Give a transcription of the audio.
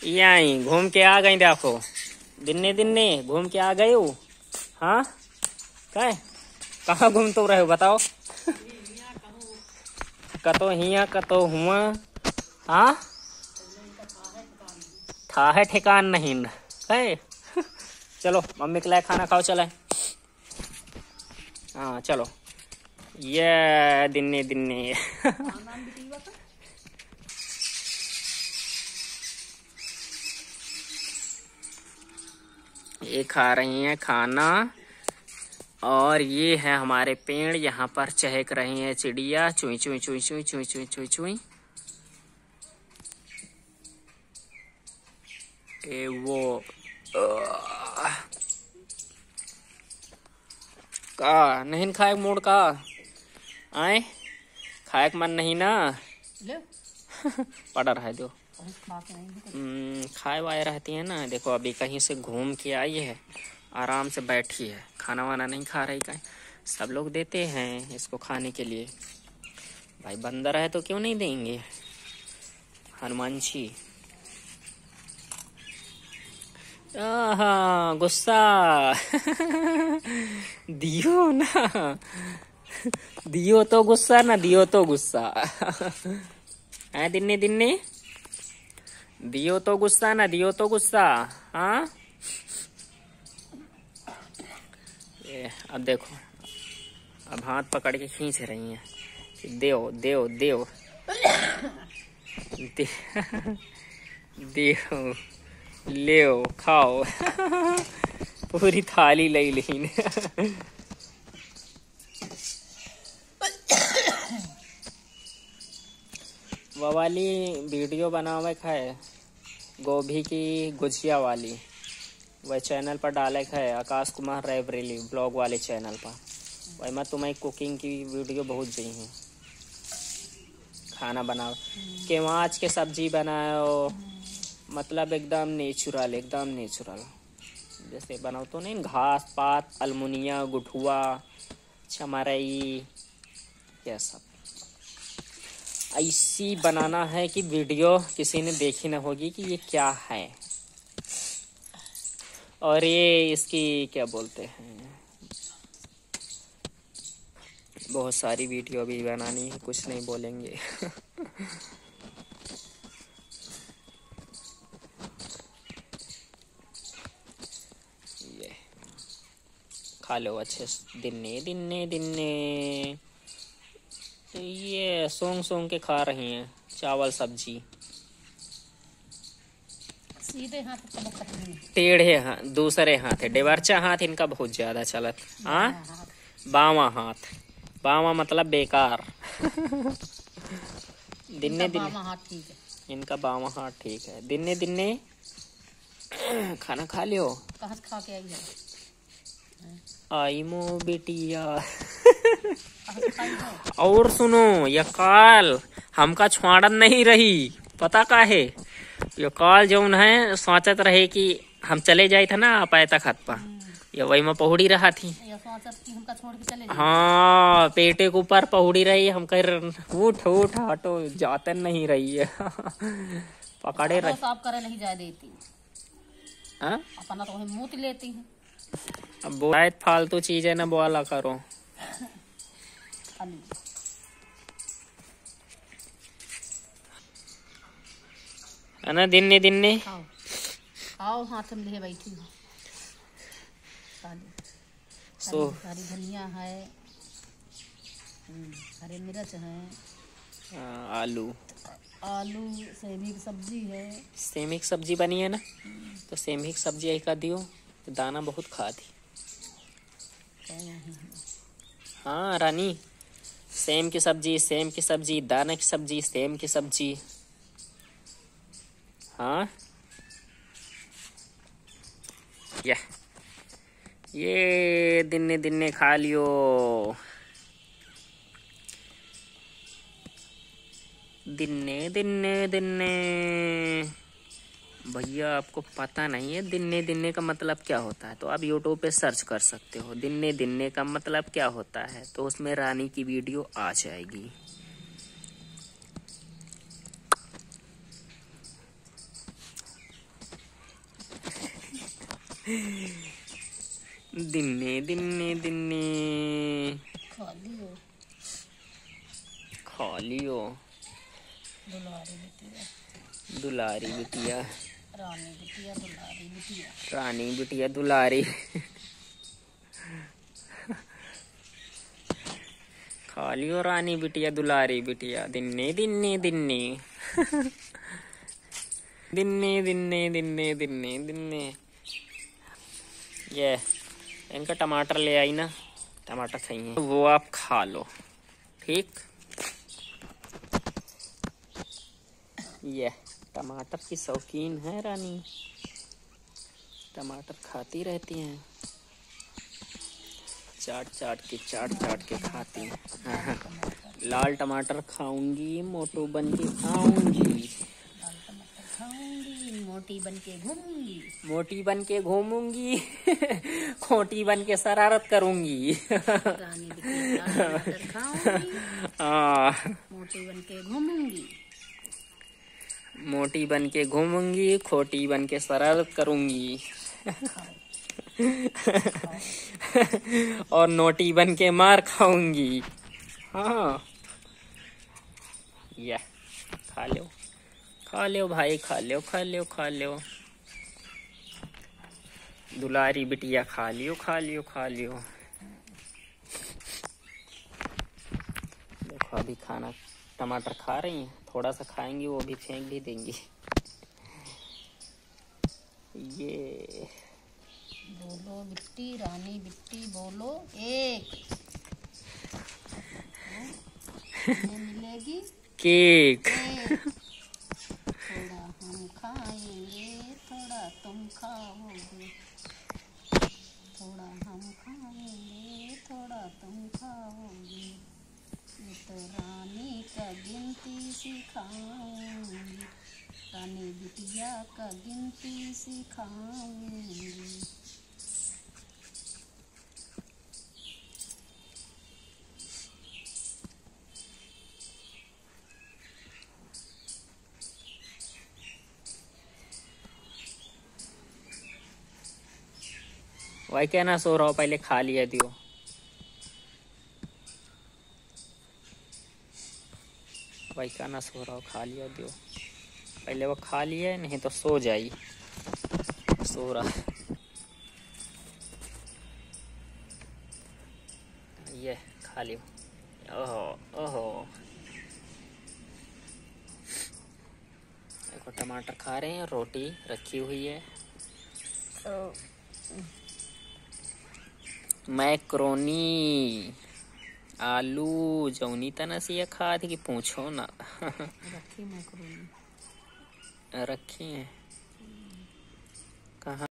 यहीं घूम के आ गई देखो। दिन्ने दिन्ने घूम के आ गए हो। हाँ कहाँ घूम तो रहे हो बताओ। कतो हिया कतो हुआ। हाँ था है ठिकान नहीं है। चलो मम्मी के लिए खाना खाओ चले। हाँ चलो ये दिन्ने दिन्ने। ये खा रही हैं खाना और ये है हमारे पेड़। यहाँ पर चहक रही है चिड़िया चुई चुई चुई चुई चुई चुई चुई चुई। ए वो का नहीं खाए मूड का आए खाए का मन नहीं ना। पड़ा रहा दो खाए वाए रहती है ना। देखो अभी कहीं से घूम के आई है, आराम से बैठी है, खाना वाना नहीं खा रही। का सब लोग देते हैं इसको खाने के लिए। भाई बंदर है तो क्यों नहीं देंगे। हनुमान जी गुस्सा। दियो ना दियो तो गुस्सा ना दियो तो गुस्सा। है दिन्ने दिन्ने दियो तो गुस्सा ना दियो तो गुस्सा। हाँ अब देखो अब हाथ पकड़ के खींच रही हैं। देव देव देव देव लेओ खाओ। पूरी थाली ले लीन। वो वाली वीडियो बनावे है गोभी की गुजिया वाली, वह चैनल पर डाले है आकाश कुमार रायबरेली ब्लॉग वाले चैनल पर। वही मैं तुम्हें कुकिंग की वीडियो बहुत दी है। खाना बनाओ केवाच के सब्जी बनाओ, मतलब एकदम नेचुरल एकदम नेचुरल। जैसे बनाओ तो नहीं घास पात अल्मुनिया गुठुआ चमरई यह सब ऐसी बनाना है कि वीडियो किसी ने देखी ना होगी कि ये क्या है। और ये इसकी क्या बोलते हैं बहुत सारी वीडियो भी बनानी है, कुछ नहीं बोलेंगे। ये खा लो अच्छे दिन्ने दिन्ने दिन्ने। ये सोंग सोंग के खा रही हैं चावल सब्जी। सीधे हाथ टेढ़े हाथ दूसरे हाथ है डेवरचा हाथ इनका बहुत ज्यादा चलत। हाँ बावा हाथ बावा मतलब बेकार। दिन्ने दिन्ने हाथ ठीक है, इनका बावा हाथ ठीक है। दिन्ने दिन्ने खाना खा लियो। कहाँ से खा के आई है? आई मो बेटिया। और सुनो ये काल हमका छुआड़न नहीं रही पता का है। ये काल जौन है सोचत रहे कि हम चले जाए थे ना पाए तक हाथ पा ये वही में पहुड़ी रहा थी। हमका छोड़ के चले हाँ पेटे के ऊपर पहुड़ी रही हम कह उठ उठ हटो जाते नहीं रही है। पकड़े रहे साफ करे नहीं जा देती। हाँ अपना तो वही मुँह लेती है। अब शायद फालतू चीजें ना बोला करो। है ना दिन्ने दिन्ने खाओ खाओ हाथ में लिए बैठी हूँ। सारी धनिया है, हरे मिर्च है, आलू आलू सेमी की सब्जी है। सेमी की सब्जी बनी है ना तो सेमी की सब्जी एक का दियो तो दाना बहुत खा थी। हाँ रानी सेम की सब्जी दाना की सब्जी सेम की सब्जी। हाँ ये दिन्ने दिन्ने खा लियो। दिन्ने दिन्ने दिन्ने भैया आपको पता नहीं है दिन्ने दिन्ने का मतलब क्या होता है तो आप यूट्यूब पे सर्च कर सकते हो। दिन्ने दिन्ने का मतलब क्या होता है तो उसमें रानी की वीडियो आ जाएगी। दिन्ने दिन्ने दिन्ने खा लियो खा लियो। दुलारी बिटिया दुलारी बिटिया रानी बिटिया दुलारी बिटिया रानी बिटिया दुलारी। खा लियो रानी बिटिया दुलारी बिटिया। दिन्ने दिन्ने दिन्ने दिन्ने दिन्ने दिन्ने दिन्ने दिन्ने। ये इनका टमाटर ले आई ना, टमाटर चाहिए वो आप खा लो, ठीक। ये टमाटर की शौकीन है रानी, टमाटर खाती रहती हैं, चाट चाट के खाती हैं। लाल टमाटर खाऊंगी, मोटू बन के खाऊंगी, खाऊंगी, मोटी बन के घूमूंगी, मोटी बन के घूमूंगी, खोटी बन के शरारत करूंगी। रानी बिटिया टमाटर खाऊंगी, मोटी बन के घूमूंगी, मोटी बन के घूमूंगी, खोटी बन के शरारत करूंगी। और नोटी बन के मार खाऊंगी। हाँ, ये खा लो, खा लो भाई, खा लो खा लो खा लो। दुलारी बिटिया खा लियो खा लियो खा लियो। देखो अभी खाना टमाटर खा रही हैं, थोड़ा सा खाएंगी वो भी फेंक भी देंगी। ये बोलो बिट्टी रानी बिट्टी बोलो एक मिलेगी केक। थोड़ा हम खाएंगे थोड़ा तुम खाओगे, थोड़ा हम खाएंगे थोड़ा तुम खाओगे, ये तो रानी का गिनती सिखाऊंगी, रानी बिटिया का गिनती सिखाऊंगी। वही क्या ना सो रहा हो, पहले खा लिया दियो। वही क्या ना सो रहा हो, खा लिया दियो। पहले वो खा लिया, नहीं तो सो जाई, सो रहा। ये खा लियो। ओहो ओहो, देखो टमाटर खा रहे हैं, रोटी रखी हुई है, मैक्रोनी आलू जौनी तना से खा थी कि पूछो ना। रखी मैक्रोनी रखी है कहाँ।